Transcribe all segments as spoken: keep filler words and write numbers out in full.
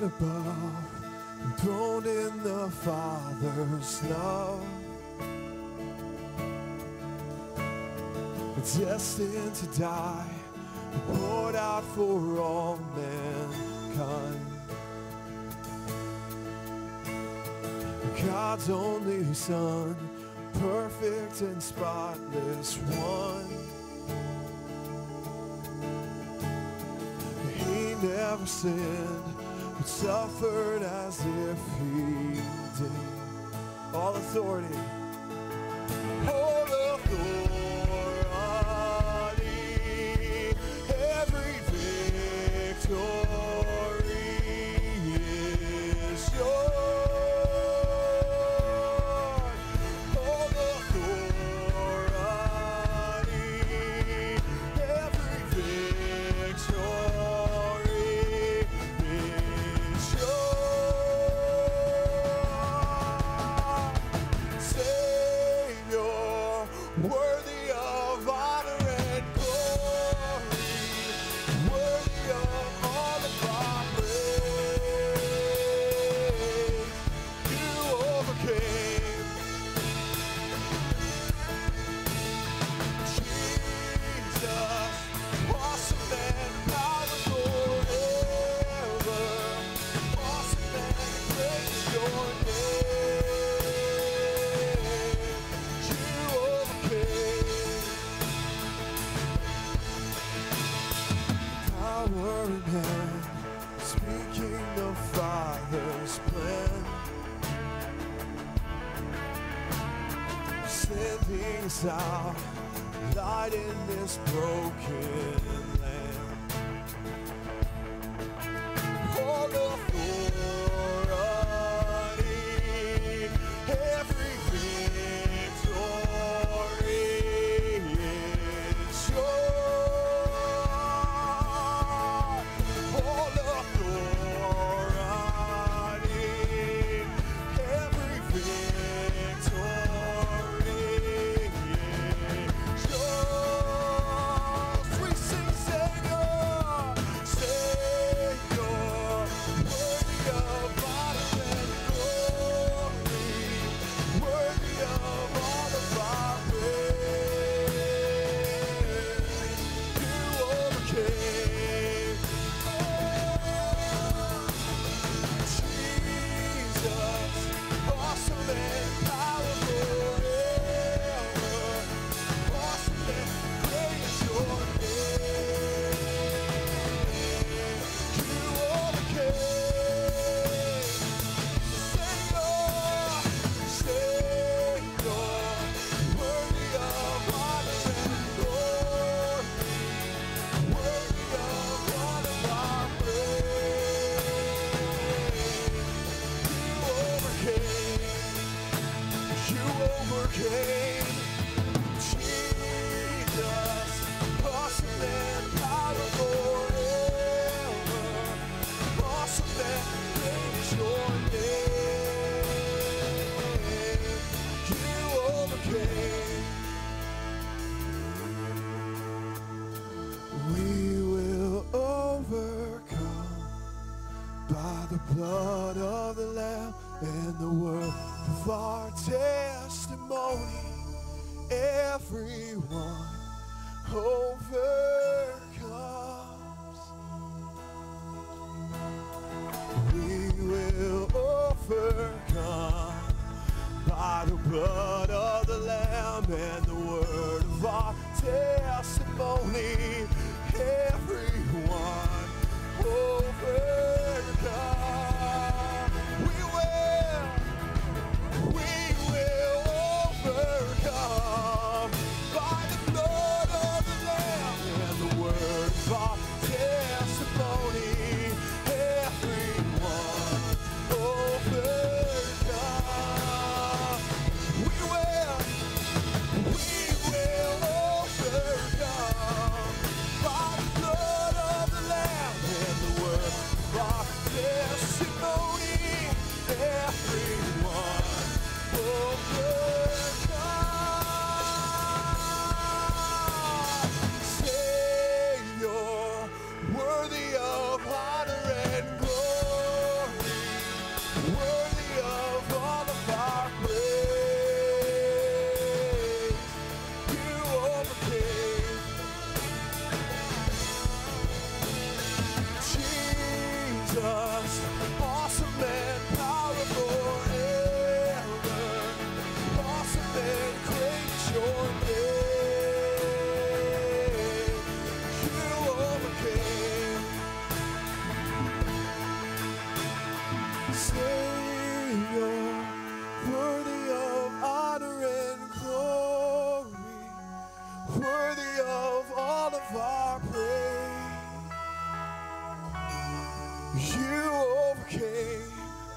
Seated above, enthroned in the Father's love, destined to die, poured out for all mankind. God's only Son, perfect and spotless one. He never sinned, but suffered as if he did. All authority, all authority, every victory is yours. Speaking the Father's plan, sending us out, light in this broken land. All authority, every victory is yours. Blood of the Lamb and the word of our testimony, everyone overcomes. We will overcome by the blood of the Lamb and the word of our testimony, everyone overcomes. Overcome by the blood of the Lamb and the word Savior, worthy of honor and glory, worthy of all of our praise. You overcame.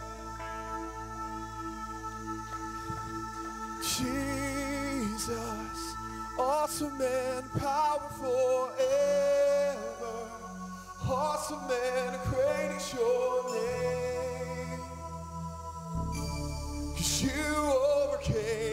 Jesus, awesome and powerful ever, awesome and great is your name. 'Cause you overcame.